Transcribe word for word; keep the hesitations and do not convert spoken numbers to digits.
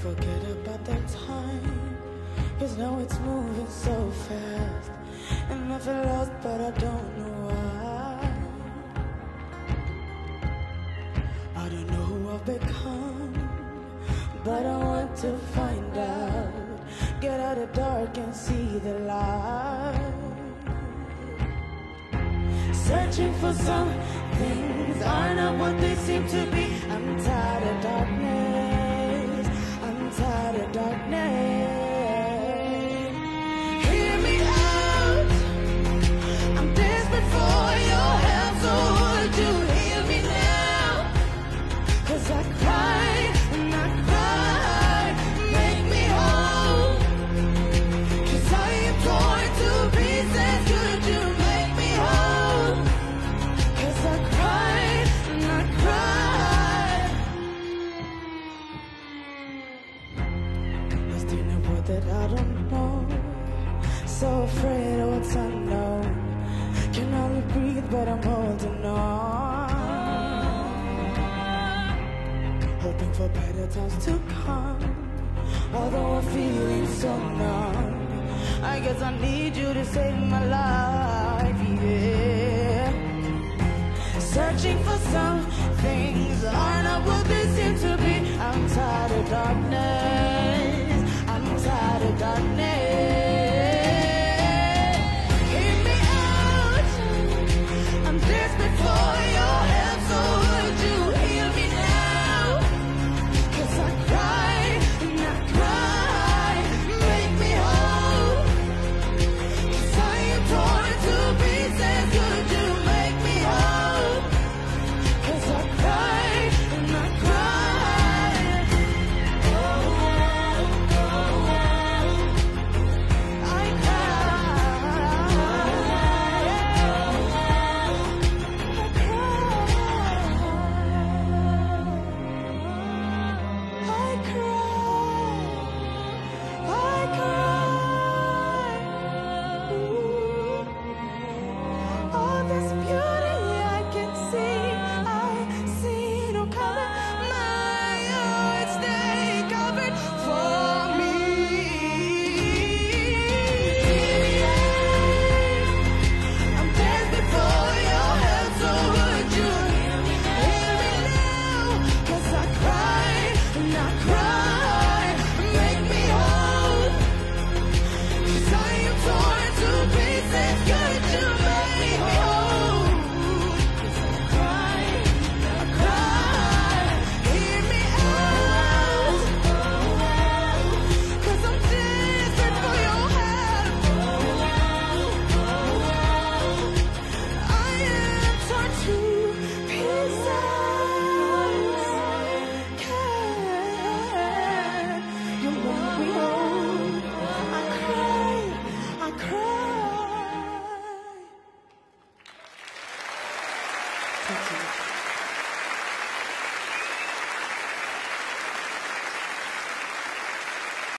forget about that time, 'cause now it's moving so fast, and I feel lost but I don't know why. I don't know who I've become, but I want to find out. Get out of the dark and see the light. Searching for some things are not what they seem to be. I'm tired of darkness, I'm tired of darkness. Hear me out, I'm desperate for your help, so would you hear me now? 'Cause I cried and I cried, make me whole. 'Cause I am torn to pieces, could you make me whole? 'Cause I cried and I cried. Lost in a world that I don't know, so afraid of what's unknown. Can only breathe but I'm holding on, hoping for better times to come. Although I'm feeling so numb, I guess I need you to save my life, yeah. Searching for some things are not what they seem to be. I'm tired of darkness,